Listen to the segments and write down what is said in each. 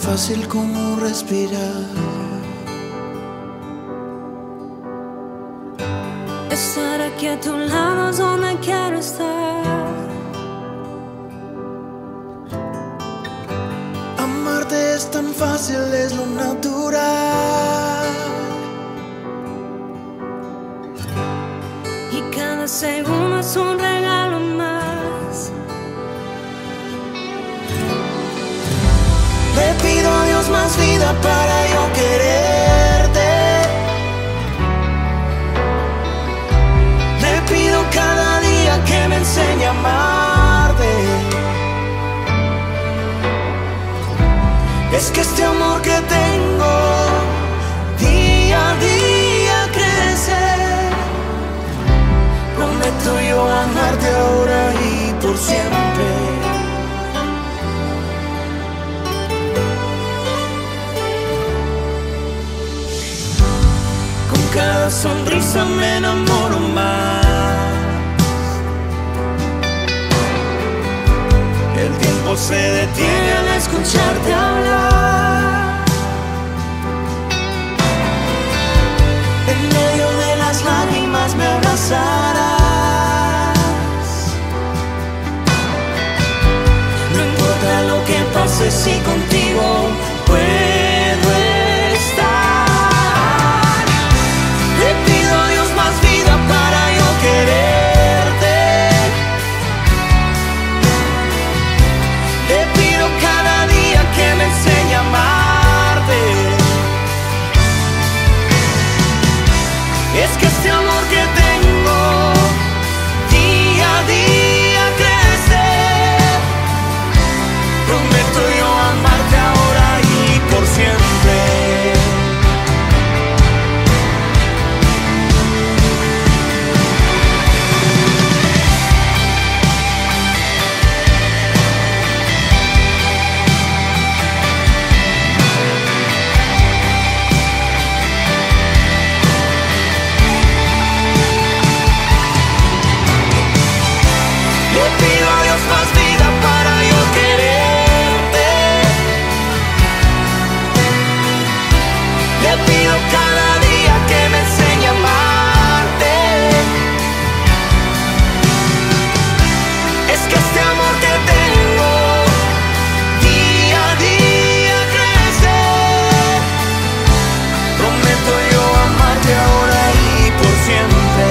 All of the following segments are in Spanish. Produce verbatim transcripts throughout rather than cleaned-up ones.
fácil como respirar. Estar aquí a tu lado es donde quiero estar. Amarte es tan fácil, es lo natural. Y cada segundo es un regalo más. Le pido a Dios más vida para yo quererte. Le pido cada día que me enseñe a amarte. Es que este amor que tengo día a día crece. Prometo yo amarte ahora y por siempre. Con cada sonrisa me enamoro más. El tiempo se detiene al escucharte hablar. En medio de las lágrimas me abrazarás. No importa lo que pase si contigo puedo estar. Le pido a Dios más vida para yo quererte. Le pido cada día que me enseñe a amarte. Es que este amor que tengo día a día crece. Prometo yo amarte ahora y por siempre. Le pido a Dios más vida para yo quererte. Le pido cada día que me enseñe a amarte. Es que este amor que tengo día a día crece. Prometo yo amarte ahora y por siempre.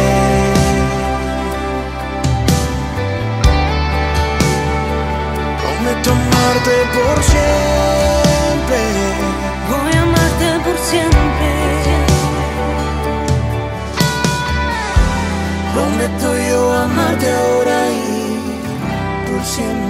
Prometo amarte por siempre. Voy a amarte por siempre. Prometo yo amarte ahora y por siempre.